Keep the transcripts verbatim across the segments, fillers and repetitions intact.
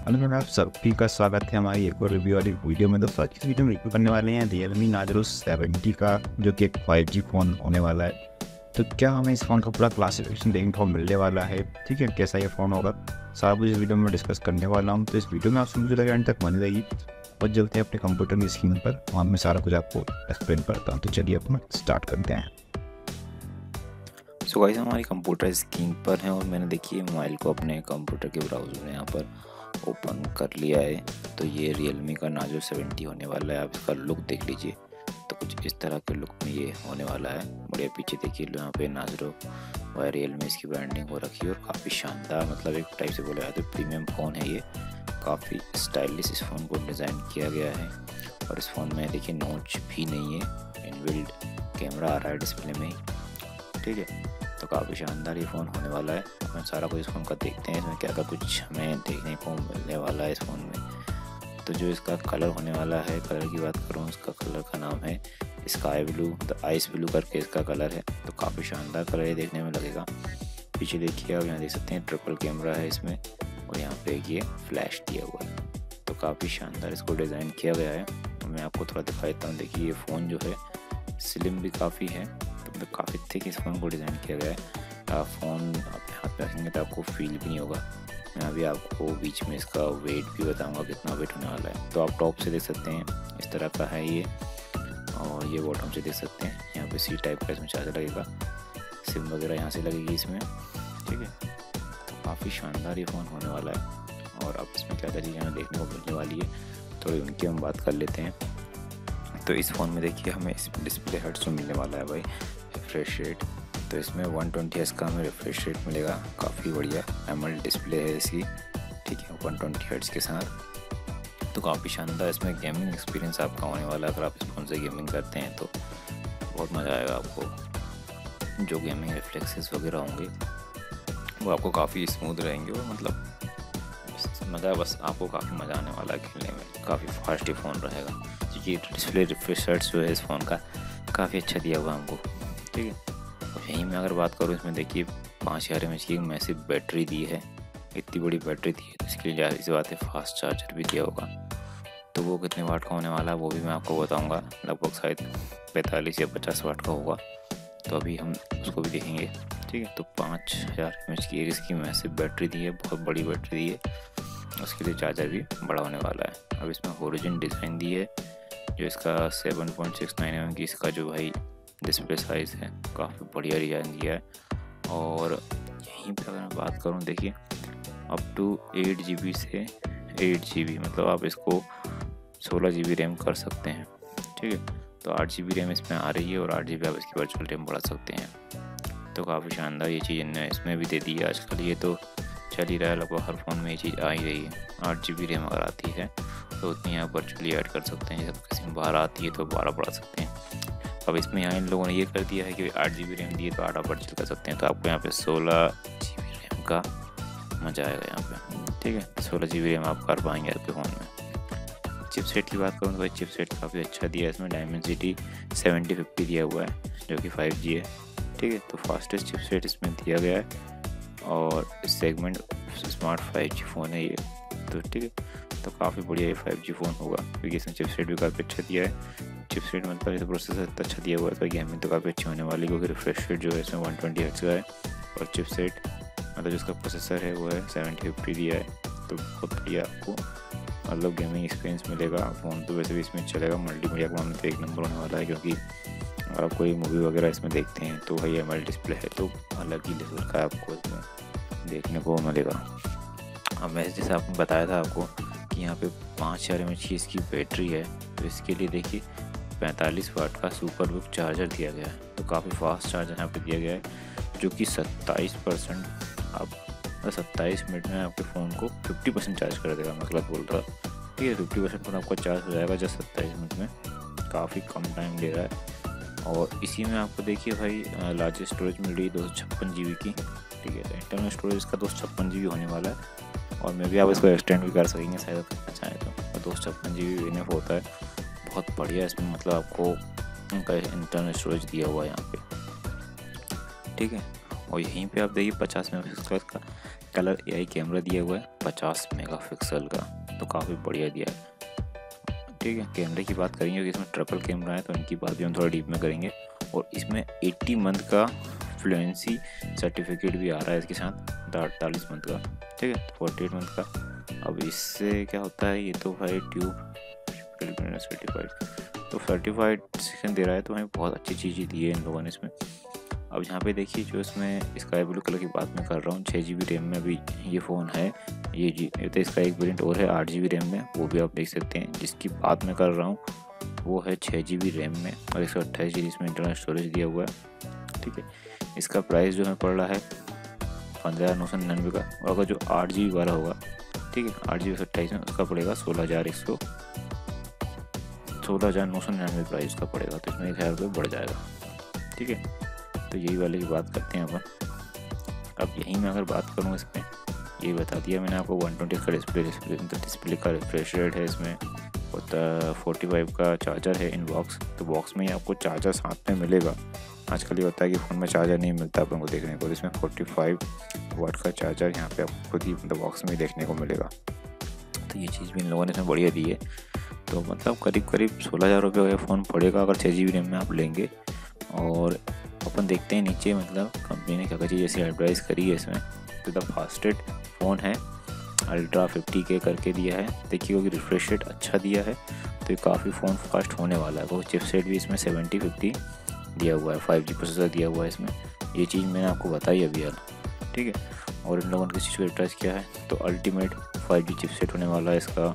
Hello ma'am, आप सभी का स्वागत है हमारी एक और रिव्यू वाली वीडियो में। दोस्तों आज की वीडियो में रिव्यू करने वाले हैं रियलमी नार्जो सेवेंटी का, जो कि एक फाइव जी फ़ोन होने वाला है। तो क्या हमें इस फ़ोन का पूरा क्लासिफिकेशन देखने को मिलने वाला है, ठीक है, कैसा ये फ़ोन होगा, सारा कुछ इस वीडियो में डिस्कस करने वाला हूँ। तो इस वीडियो में आपसे मुझे लगा एंड तक बनी रही और चलते हैं अपने कंप्यूटर की स्क्रीन पर, वहाँ मैं सारा कुछ आपको एक्सप्लेन करता हूँ। तो चलिए अपना स्टार्ट करते हैं। सो गाइस, हमारी कंप्यूटर स्क्रीन पर है और मैंने देखिए मोबाइल को अपने कंप्यूटर के ब्राउज़र में यहाँ पर ओपन कर लिया है। तो ये रियलमी का नार्जो सेवेंटी होने वाला है। आप इसका लुक देख लीजिए, तो कुछ इस तरह के लुक में ये होने वाला है। बढ़िया, पीछे देखिए यहाँ पे नार्जो व रियलमी इसकी ब्रांडिंग हो रखी है और काफ़ी शानदार, मतलब एक टाइप से बोला जाए तो प्रीमियम फ़ोन है ये। काफ़ी स्टाइलिश इस फ़ोन को डिज़ाइन किया गया है और इस फ़ोन में देखिए नोच भी नहीं है, इनबिल्ट कैमरा आ रहा है डिस्प्ले में ही, ठीक है। तो काफ़ी शानदार ये फ़ोन होने वाला है। अपन सारा कुछ इस फ़ोन का देखते हैं, इसमें क्या क्या कुछ हमें देखने को मिलने वाला है इस फ़ोन में। तो जो इसका कलर होने वाला है, कलर की बात करूँ, इसका कलर का नाम है sky blue, the ice blue करके इसका कलर है। तो काफ़ी शानदार कलर ये देखने में लगेगा। पीछे देखिए, आप यहाँ देख सकते हैं ट्रिपल कैमरा है इसमें और यहाँ पे ये फ्लैश दिया हुआ है। तो काफ़ी शानदार इसको डिज़ाइन किया गया है। तो मैं आपको थोड़ा दिखा देता हूँ। देखिए ये फ़ोन जो है स्लिम भी काफ़ी है, तो काफ़ी थिक इस फ़ोन को डिज़ाइन किया गया है। फ़ोन आप हाथ में रखेंगे तो आपको फील भी नहीं होगा। मैं अभी आपको बीच में इसका वेट भी बताऊंगा कितना वेट होने वाला है। तो आप टॉप से देख सकते हैं इस तरह का है ये, और ये बॉटम से देख सकते हैं यहाँ पे सी टाइप का इसमें चार्जर लगेगा, सिम वगैरह यहाँ से लगेगी इसमें, ठीक है। तो काफ़ी शानदार ये फ़ोन होने वाला है और अब इसमें क्या क्या चीज़ें हमें देखने को मिलने वाली है, तो उनकी हम बात कर लेते हैं। तो इस फ़ोन में देखिए हमें इस डिस्प्ले हर्ट्स में मिलने वाला है भाई रिफ्रेश रेट। तो इसमें वन ट्वेंटी हर्ट्ज का हमें रिफ्रेश रेट मिलेगा, काफ़ी बढ़िया एमोलेड डिस्प्ले है इसकी, ठीक है, वन ट्वेंटी हर्ट्ज के साथ। तो काफ़ी शानदार इसमें गेमिंग एक्सपीरियंस आपका होने वाला है। अगर आप इस फ़ोन से गेमिंग करते हैं तो बहुत मज़ा आएगा आपको। जो गेमिंग रिफ्लेक्सेस वगैरह होंगे वो आपको काफ़ी स्मूथ रहेंगे और मतलब मज़ा, बस आपको काफ़ी मज़ा आने वाला है खेलने में। काफ़ी फास्ट ही फ़ोन रहेगा क्योंकि डिस्प्ले रिफ्रेश रेट्स जो है इस फ़ोन का काफ़ी अच्छा दिया हुआ हमको, ठीक है। और यहीं में अगर बात करूँ, इसमें देखिए पाँच हज़ार एम एच की मैसिव बैटरी दी है। इतनी बड़ी बैटरी दी है तो इसके लिए जाहिर सी बात है फास्ट चार्जर भी दिया होगा। तो वो कितने वाट का होने वाला है वो भी मैं आपको बताऊंगा। लगभग शायद पैंतालीस या पचास वाट का होगा, तो अभी हम उसको भी देखेंगे, ठीक है। तो पाँच हज़ार एम एच की एक इसकी मैसिव बैटरी दी है, बहुत बड़ी बैटरी दी है। उसके लिए चार्जर भी बड़ा होने वाला है। अब इसमें ओरिजिन डिज़ाइन दी है, जो इसका seven point six nine M M की इसका जो भाई डिस्प्ले साइज़ है, काफ़ी बढ़िया डिज़ाइन दिया है। और यहीं पे अगर मैं बात करूँ, देखिए up to eight G B से एट जी बी, मतलब आप इसको सोलह जी बी रैम कर सकते हैं, ठीक है। तो आठ जी बी रैम इसमें आ रही है और आठ जी बी आप इसकी वर्चुअल रैम बढ़ा सकते हैं। तो काफ़ी शानदार ये चीज़ इन्होंने इसमें भी दे दी है। आजकल ये तो चल ही रहा है, लगभग हर फ़ोन में ये चीज़ आ ही रही है। आठ जी बी रैम अगर आती है तो उतनी आप वर्चुअली ऐड कर सकते हैं। जब किसी में बारह आती है तो बारह बढ़ा सकते हैं। अब इसमें यहाँ इन लोगों ने ये कर दिया है कि आठ जी बी रैम दिए तो आठ आप वर्चुअल कर सकते हैं। तो आपको यहाँ पे सोलह जी बी रैम का मज़ा आएगा यहाँ पे, ठीक है। सोलह जी बी रैम आप कर पाएंगे आपके फ़ोन में। चिपसेट की बात करूँ तो भाई चिपसेट काफ़ी अच्छा दिया है। इसमें डायमेंसिटी सेवेंटी फिफ्टी दिया हुआ है, जो कि फाइव जी है, ठीक है। तो फास्टेस्ट चिपसेट इसमें दिया गया है और segment smart five G phone है ये, तो ठीक है। तो काफ़ी बढ़िया ये फाइव जी फ़ोन होगा क्योंकि इसमें चिपसेट भी काफ़ी अच्छा दिया है। चिपसेट मतलब इसे प्रोसेसर इतना अच्छा दिया हुआ है तो गेमिंग तो काफ़ी अच्छी होने वाली, क्योंकि रिफ्रेश रेट जो है इसमें वन ट्वेंटी हर्ट्ज का है और चिपसेट मतलब जिसका प्रोसेसर है वो है सेवेंटी फिफ्टी दिया है। तो बहुत बढ़िया आपको मतलब गेमिंग एक्सपीरियंस मिलेगा। फ़ोन तो वैसे भी इसमें चलेगा, मल्टीमीडिया का मामले तो एक नंबर होने वाला है, क्योंकि अगर आप कोई मूवी वगैरह इसमें देखते हैं तो भाई एमएल डिस्प्ले है तो अलग ही लेवल का आपको इसमें देखने को मिलेगा। अब मैं जैसे आपने बताया था आपको कि यहाँ पे पाँच हज़ार एम एच की इसकी बैटरी है, तो इसके लिए देखिए पैंतालीस वाट का सुपर बुक चार्जर दिया गया है। तो काफ़ी फास्ट चार्जर यहाँ पे दिया गया है, जो कि सत्ताईस परसेंट आप सत्ताईस मिनट में आपके फ़ोन को फिफ्टी परसेंट चार्ज कर देगा, मतलब बोल रहा, ठीक है। फिफ्टी परसेंट फ़ोन आपका चार्ज हो जाएगा जस्ट सत्ताईस मिनट में, काफ़ी कम टाइम ले रहा है। और इसी में आपको देखिए भाई लार्जेस्ट स्टोरेज मिल रही है दो सौ छप्पन जी बी की, ठीक है। इंटरनल स्टोरेज इसका दो सौ छप्पन जी बी होने वाला है और मे भी आप इसको एक्सटेंड भी कर सकेंगे शायद करना चाहें तो। दो सौ छप्पन जी बी इनफ होता है, बहुत बढ़िया इसमें मतलब आपको उनका इंटरनल स्टोरेज दिया हुआ है यहाँ पे, ठीक है। और यहीं पे आप देखिए पचास मेगा पिक्सल का कलर एआई कैमरा दिया हुआ है पचास मेगापिक्सल का, तो काफ़ी बढ़िया दिया है। ठीक है, कैमरे की बात करेंगे कि इसमें ट्रिपल कैमरा है, तो इनकी बात भी हम थोड़ा डीप में करेंगे। और इसमें अस्सी मंथ का फ्लुएंसी सर्टिफिकेट भी आ रहा है इसके साथ, अड़तालीस मंथ का। ठीक है, अड़तालीस मंथ का। अब इससे क्या होता है, ये तो भाई ट्यूब सर्टिफाइड, तो सर्टिफाइड सेक्शन दे रहा है, तो हमें बहुत अच्छी चीज़ें दी है इन लोगों ने इसमें। अब यहाँ पे देखिए, जो इसमें स्काई ब्लू कलर की बात मैं कर रहा हूँ, छः जी बी रैम में अभी ये फ़ोन है। ये जी तो इसका एक वेरिएंट और है आठ जी बी रैम में, वो भी आप देख सकते हैं। जिसकी बात मैं कर रहा हूँ वो है छः जी बी रैम में और एक सौ अट्ठाईस जी बी इसमें इंटरनल स्टोरेज दिया हुआ है। ठीक है, इसका प्राइस जो है पड़ रहा है पंद्रह हज़ार नौ सौ निन्यानवे का। और अगर जो आठ जी बी वाला होगा, ठीक है, आठ जी बी अट्ठाईस में, उसका पड़ेगा सोलह हज़ार एक सौ सोलह हज़ार नौ सौ निन्यानवे प्राइस का पड़ेगा, तो इसमें एक हज़ार रुपये बढ़ जाएगा। ठीक है, तो यही वाले की बात करते हैं अपन। अब यहीं मैं अगर बात करूँ, इसमें ये बता दिया मैंने आपको वन ट्वेंटी का डिस्प्ले डिस्प्ले डिस्प्ले का रिफ्रेश रेट है इसमें, और फोर्टी फाइव का चार्जर है इन बॉक्स। तो बॉक्स में ही आपको चार्जर साथ में मिलेगा। आजकल ये होता है कि फ़ोन में चार्जर नहीं मिलता अपन को देखने को, इसमें फोर्टी फाइव वाट का चार्जर यहाँ पे आपको खुद ही मतलब बॉक्स में ही देखने को मिलेगा। तो ये चीज़ भी इन लोगों ने इसमें बढ़िया दी है। तो मतलब करीब करीब सोलह हज़ार रुपये का फ़ोन पड़ेगा अगर छः जी बी रैम में आप लेंगे। और अपन देखते हैं नीचे, मतलब कंपनी ने क्या क्या चीज़ ऐसी एडवर्टाइज़ करी है इसमें। तो द फास्टेस्ट फ़ोन है, अल्ट्रा फिफ्टी के करके दिया है। देखिए, क्योंकि रिफ्रेश रेट अच्छा दिया है, तो ये काफ़ी फ़ोन फास्ट होने वाला है। वो चिपसेट भी इसमें सेवेंटी फिफ्टी दिया हुआ है, फाइव जी प्रोसेसर दिया हुआ है इसमें। ये चीज़ मैंने आपको बताई अभी यार। ठीक है, और इन लोगों ने किस चीज़ को एडवर्टाइज़ किया है, तो अल्टीमेट फाइव जी चिपसेट होने वाला है इसका।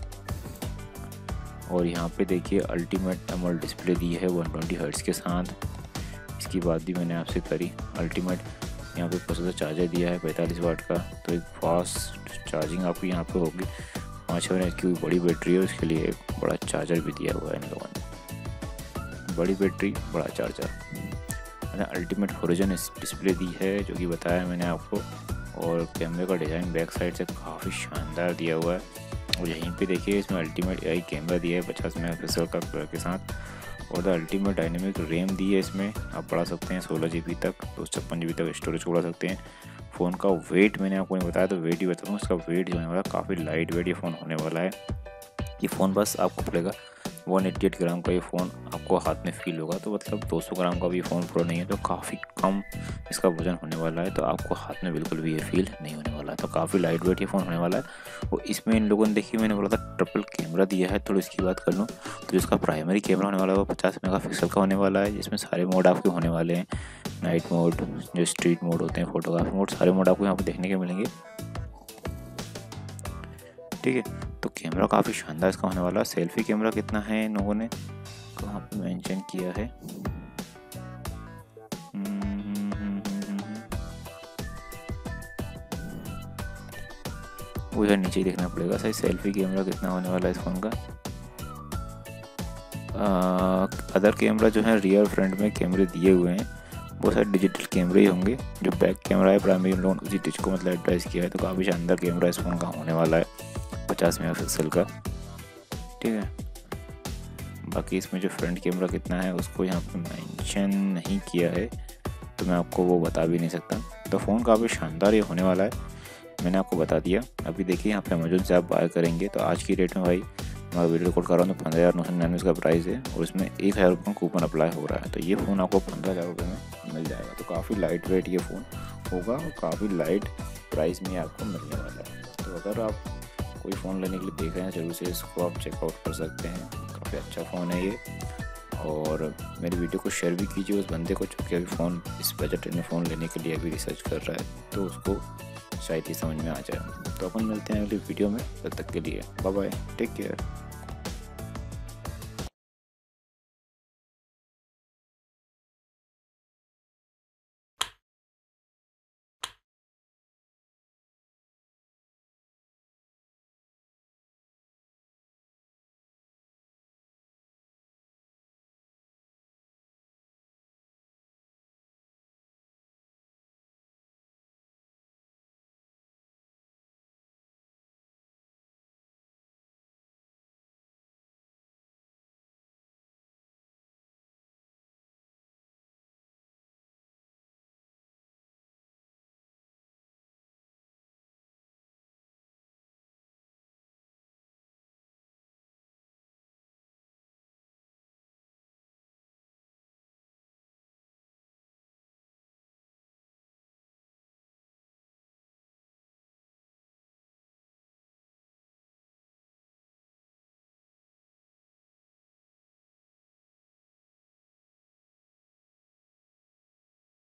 और यहाँ पे देखिए, अल्टीमेट एमोलेड डिस्प्ले दी है वन ट्वेंटी हर्ट्ज़ के साथ। इसकी बात भी मैंने आपसे करी। अल्टीमेट यहाँ पे प्रोसेसर चार्जर दिया है पैंतालीस वाट का, तो एक फास्ट चार्जिंग आपको यहाँ पे होगी। पाँच छः मिनट की बड़ी बैटरी है, उसके लिए एक बड़ा चार्जर भी दिया हुआ है इन लोगों ने। बड़ी बैटरी, बड़ा चार्जर। मैंने अल्टीमेट होरिजन डिस्प्ले दी है, जो कि बताया मैंने आपको। और कैमरे का डिज़ाइन बैक साइड से काफ़ी शानदार दिया हुआ है। और यहीं पे देखिए, इसमें अल्टीमेट एआई कैमरा दिया है पचास मेगापिक्सल का कलर के साथ। और द अल्टीमेट डायनेमिक रैम दी है इसमें, आप बढ़ा सकते हैं सोलह जी बी तक, दो सौ छप्पन जी बी तक स्टोरेज बढ़ा सकते हैं। फ़ोन का वेट मैंने आपको नहीं बताया, तो वेट ही बताऊँ। इसका वेट जो है वाला काफ़ी लाइट वेट ये फ़ोन होने वाला है। ये फ़ोन बस आपको पड़ेगा वन एट्टी एट ग्राम का। ये फ़ोन आपको हाथ में फील होगा, तो मतलब दो सौ ग्राम का भी फ़ोन प्रो नहीं है, तो काफ़ी कम इसका वजन होने वाला है। तो आपको हाथ में बिल्कुल भी ये फील नहीं होने वाला है, तो काफ़ी लाइट वेट ये फ़ोन होने वाला है। और इसमें इन लोगों ने देखिए, मैंने बोला था ट्रिपल कैमरा दिया है, तो इसकी बात कर लूँ तो इसका प्राइमरी कैमरा होने वाला है वो पचास मेगा पिक्सल का होने वाला है, जिसमें सारे मोड आपके होने वाले हैं। नाइट मोड, जो स्ट्रीट मोड होते हैं, फोटोग्राफी मोड, सारे मोड आपको यहाँ पर देखने के मिलेंगे। ठीक है, तो कैमरा काफ़ी शानदार इसका होने वाला है। सेल्फी कैमरा कितना है इन लोगों ने कहाँ पे मेंशन किया है, वो इधर नीचे ही देखना पड़ेगा। सही, सेल्फी कैमरा कितना होने वाला है इस फोन का। आ, अदर कैमरा जो है रियर फ्रंट में कैमरे दिए हुए हैं, वो सारे डिजिटल कैमरे ही होंगे। जो बैक कैमरा है प्राइमरी, उन लोगों ने उसी डिज को मतलब एडवाइस किया है। तो काफ़ी शानदार कैमरा इस फोन का होने वाला है पचास मेगापिक्सल का। ठीक है, बाकी इसमें जो फ्रंट कैमरा कितना है उसको यहाँ पे मेंशन नहीं किया है, तो मैं आपको वो बता भी नहीं सकता। तो फ़ोन काफ़ी शानदार ये होने वाला है, मैंने आपको बता दिया। अभी देखिए, यहाँ पे अमेजोन से आप बाय करेंगे तो आज की रेट में भाई मैं वीडियो रिकॉर्ड कर रहा हूँ तो पंद्रह हज़ार नौ सौ निन्यानवे का प्राइस है, और इसमें एक हज़ार रुपये का कूपन अप्लाई हो रहा है। तो ये फ़ोन आपको पंद्रह हज़ार रुपये में मिल जाएगा। तो काफ़ी लाइट वेट ये फ़ोन होगा और काफ़ी लाइट प्राइस में आपको मिलने वाला है। तो अगर आप कोई फ़ोन लेने के लिए देख रहे हैं, जरूर से इसको आप चेकआउट कर सकते हैं। काफ़ी अच्छा फ़ोन है ये। और मेरी वीडियो को शेयर भी कीजिए उस बंदे को जो कि अभी फ़ोन इस बजट में फ़ोन लेने के लिए अभी रिसर्च कर रहा है, तो उसको शायद ही समझ में आ जाए। तो अपन मिलते हैं अगली वीडियो में, तब तक के लिए बाय बाय, टेक केयर।